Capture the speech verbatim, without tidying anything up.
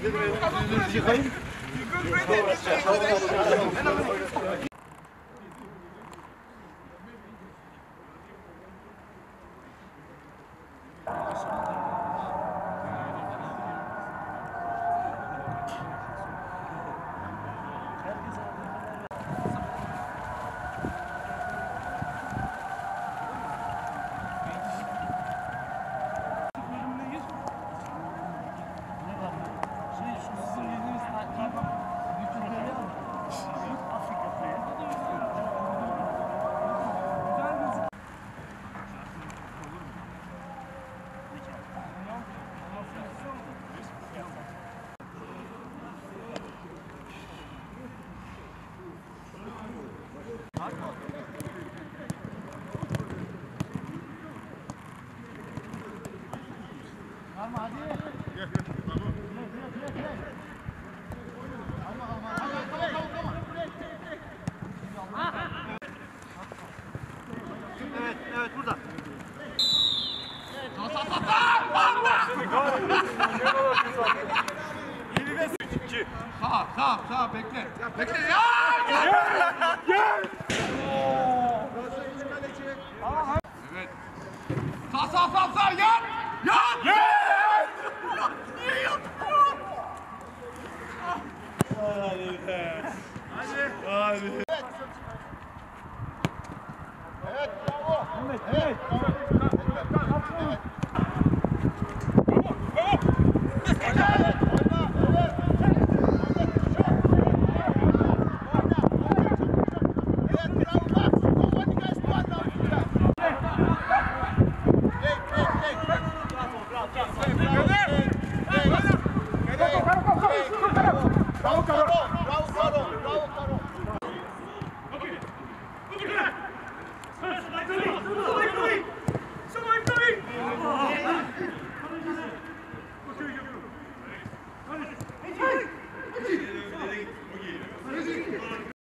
Yıkayın. Evet, evet burada. Sağ sağ sağ sağ! Sağ sağ bekle. Bekle ya! Gel! Gel! Evet. Sağ sağ sağ sağ yan! Yan! Yan! Niye yapıyorsun? Hadi be. Hadi. Hadi. Evet, bravo. Evet, evet. Bravo, bravo.